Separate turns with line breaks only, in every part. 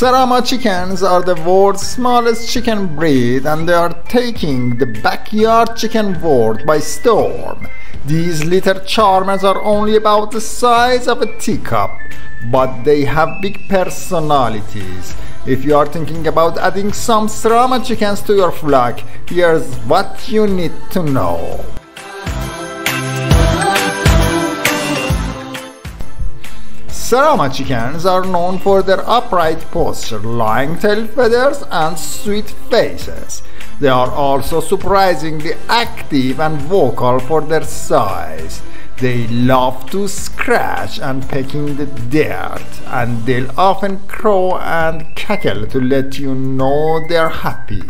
Serama chickens are the world's smallest chicken breed, and they are taking the backyard chicken world by storm. These little charmers are only about the size of a teacup, but they have big personalities. If you are thinking about adding some Serama chickens to your flock, here's what you need to know. Serama chickens are known for their upright posture, lying tail feathers, and sweet faces. They are also surprisingly active and vocal for their size. They love to scratch and peck in the dirt, and they'll often crow and cackle to let you know they're happy.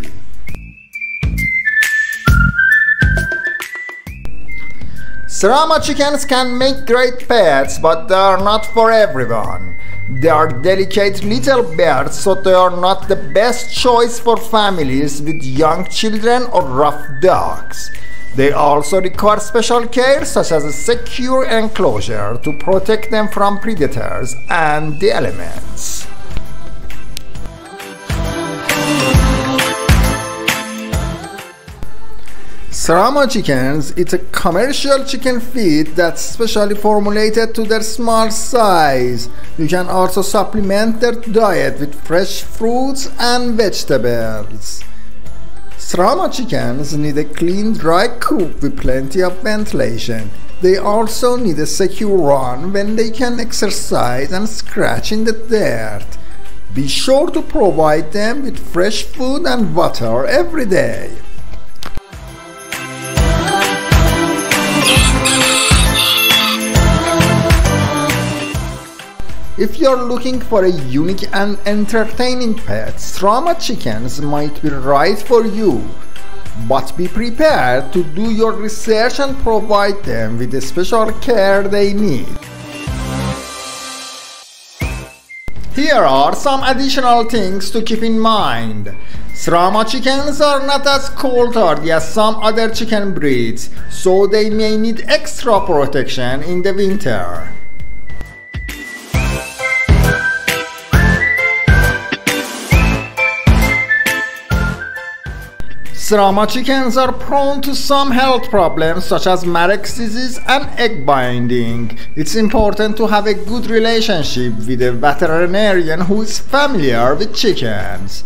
Serama chickens can make great pets, but they are not for everyone. They are delicate little birds, so they are not the best choice for families with young children or rough dogs. They also require special care, such as a secure enclosure to protect them from predators and the elements. Serama chickens eat a commercial chicken feed that's specially formulated to their small size. You can also supplement their diet with fresh fruits and vegetables. Serama chickens need a clean, dry coop with plenty of ventilation. They also need a secure run when they can exercise and scratch in the dirt. Be sure to provide them with fresh food and water every day. If you're looking for a unique and entertaining pet, Serama chickens might be right for you. But be prepared to do your research and provide them with the special care they need. Here are some additional things to keep in mind. Serama chickens are not as cold-hardy as some other chicken breeds, so they may need extra protection in the winter. Serama chickens are prone to some health problems such as Marek's disease and egg binding. It's important to have a good relationship with a veterinarian who is familiar with chickens.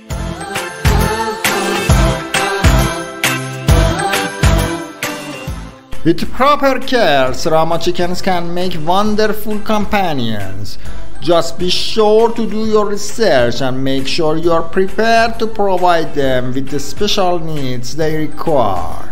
With proper care, Serama chickens can make wonderful companions. Just be sure to do your research and make sure you are prepared to provide them with the special needs they require.